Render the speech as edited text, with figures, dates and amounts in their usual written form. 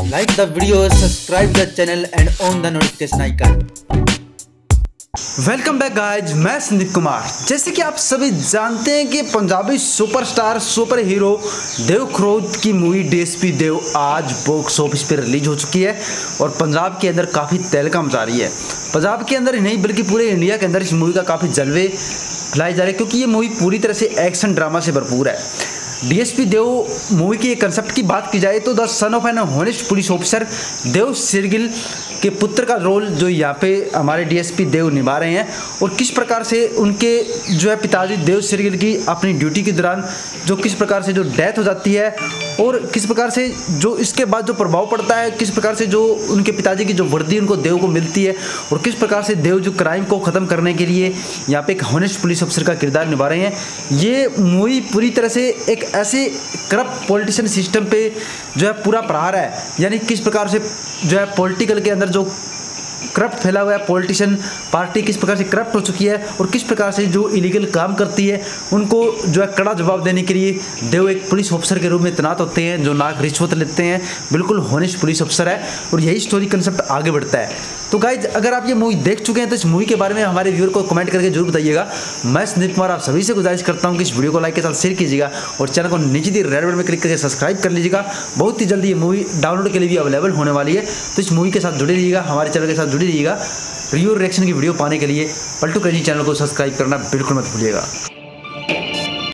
Like the video, subscribe the channel and on the notification icon. Welcome back guys, मैं संदीप कुमार। जैसे कि आप सभी जानते हैं कि Punjabi superstar super hero Dev Kharoud की मूवी डीएसपी देव आज बॉक्स ऑफिस पे रिलीज हो चुकी है और पंजाब के अंदर काफ़ी तहलका मचा रही है। पंजाब के अंदर ही नहीं बल्कि पूरे इंडिया के अंदर इस मूवी का काफ़ी जलवे फैलाए जा रहे हैं क्योंकि ये मूवी पूरी तरह से एक्शन ड्रामा से भरपूर है। डीएसपी देव मूवी के कंसेप्ट की बात की जाए तो the son of an honest police officer Dev Sirgill के पुत्र का रोल जो यहाँ पे हमारे डीएसपी देव निभा रहे हैं और किस प्रकार से उनके जो है पिताजी देव सिरगिल की अपनी ड्यूटी के दौरान जो किस प्रकार से जो डेथ हो जाती है और किस प्रकार से जो इसके बाद जो प्रभाव पड़ता है, किस प्रकार से जो उनके पिताजी की जो वर्दी उनको देव को मिलती है और किस प्रकार से देव जो क्राइम को ख़त्म करने के लिए यहाँ पे एक हॉनेस्ट पुलिस अफसर का किरदार निभा रहे हैं। ये मूवी पूरी तरह से एक ऐसे करप्ट पॉलिटिशियन सिस्टम पे जो है पूरा प्रहार है, यानी किस प्रकार से जो है पॉलिटिकल के अंदर जो करप्ट फैला हुआ है, पॉलिटिशियन पार्टी किस प्रकार से करप्ट हो चुकी है और किस प्रकार से जो इलीगल काम करती है उनको जो है कड़ा जवाब देने के लिए देव एक पुलिस ऑफिसर के रूप में तैनात होते हैं जो नाक रिश्वत लेते हैं। बिल्कुल हॉनेस्ट पुलिस ऑफिसर है और यही स्टोरी कंसेप्ट आगे बढ़ता है। तो गाइज, अगर आप ये मूवी देख चुके हैं तो इस मूवी के बारे में हमारे व्यूअर को कमेंट करके जरूर बताइएगा। मैं संदीप कुमार आप सभी से गुजारिश करता हूँ कि इस वीडियो को लाइक के साथ शेयर कीजिएगा और चैनल को नीचे दी रेड बटन में क्लिक करके सब्सक्राइब कर लीजिएगा। बहुत ही जल्दी ये मूवी डाउनलोड के लिए भी अवेलेबल होने वाली है, तो इस मूवी के साथ जुड़े रहिएगा, हमारे चैनल के साथ जुड़े रहिएगा। रिव्यू रिएक्शन की वीडियो पाने के लिए पलटू क्रेजी चैनल को सब्सक्राइब करना बिल्कुल मत भूलिएगा।